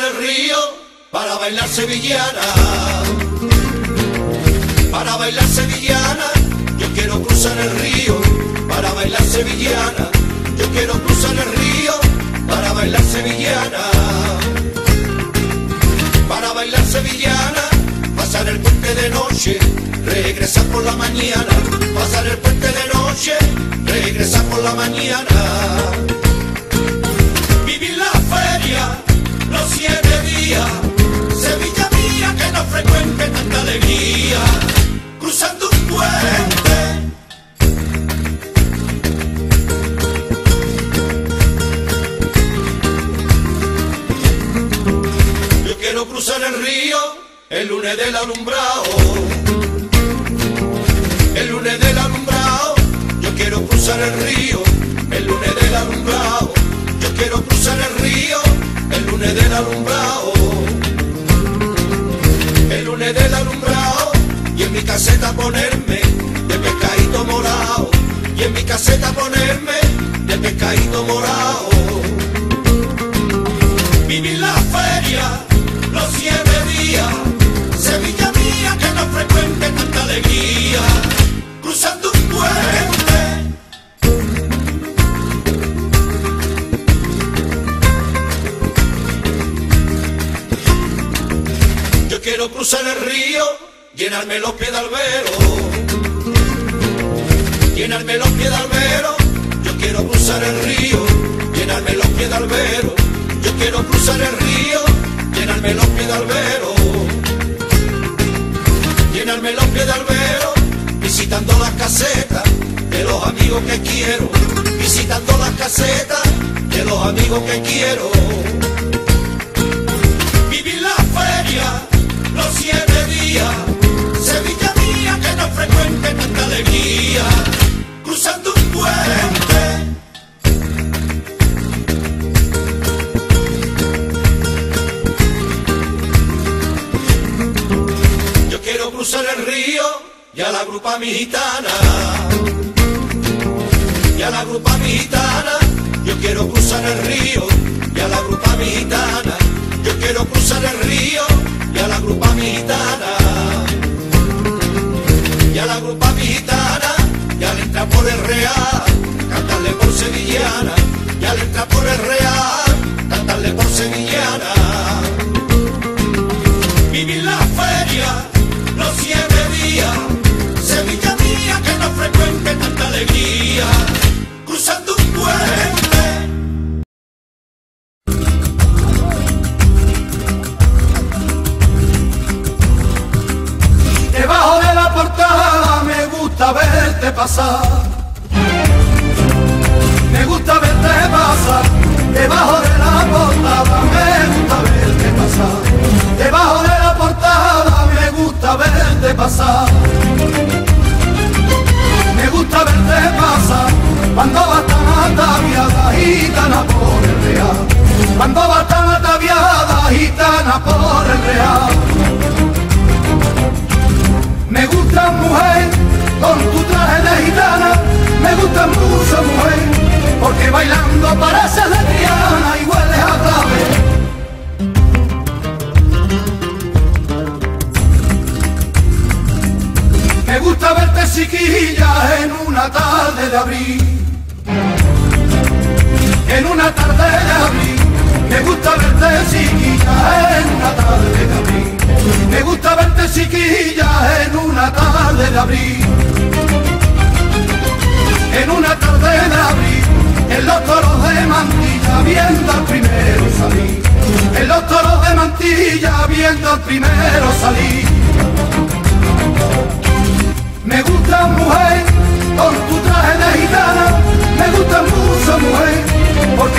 el río para bailar sevillana. Para bailar sevillana, yo quiero cruzar el río para bailar sevillana. Yo quiero cruzar el río para bailar sevillana. Para bailar sevillana, pasar el puente de noche, regresar por la mañana. Pasar el puente de noche, regresar por la mañana. Vivir la feria los 7 días, Sevilla mía que no frecuente tanta alegría. Cruzando un puente, yo quiero cruzar el río el lunes del alumbrado. El lunes del alumbrado, yo quiero cruzar el río el lunes del alumbrado. Yo quiero cruzar el río el lunes del alumbrado. El lunes del alumbrado, y en mi caseta ponerme de pescadito morado. Y en mi caseta ponerme de pescadito morado. Vivir la feria los 7 días, Sevilla mía que no frecuente tanta alegría. Cruzando un puente, yo quiero cruzar el río, llenarme los pies de albero. Llenarme los pies de albero, yo quiero cruzar el río, llenarme los pies de albero. Yo quiero cruzar el río, llenarme los pies de albero. Llenarme los pies de albero, visitando las casetas de los amigos que quiero. Visitando las casetas de los amigos que quiero. Vivir la feria los 7 días, Sevilla mía que no frecuente tanta alegría. Cruzando un puente, yo quiero cruzar el río y a la grupa mi gitana. Y a la grupa mi gitana, yo quiero cruzar el río y a la grupa mi gitana. Yo quiero cruzar el río y a la grupa mi gitana. Y a la grupa mi gitana, y al entrar por el Real, cantarle por sevillana. Y al entrar por el Real, cantarle por sevillana. Vivir la feria los 7 días, Sevilla mía que no frecuente tanta alegría. Cruzando un puente, debajo de la portada me gusta verte pasar. Me gusta verte pasar. Debajo de la portada me gusta verte pasar. Debajo de la portada me gusta verte pasar. Me gusta verte pasar cuando vas tan ataviada, gitana por el Real. Cuando vas tan ataviada, gitana por el Real. Me gusta mujer con tu traje de gitana. Me gusta mucho mujer porque bailando pareces lesbiana y hueles a clave. Me gusta verte chiquilla en una tarde de abril. En una tarde de abril. Me gusta verte chiquilla en una tarde de abril. Me gusta verte chiquilla en una tarde de abril. En una tarde de abril, en los toros de Mantilla viendo al primero salir. En los toros de Mantilla viendo al primero salir. Me gusta mujer con tu traje de gitana. Me gusta mucho mujer porque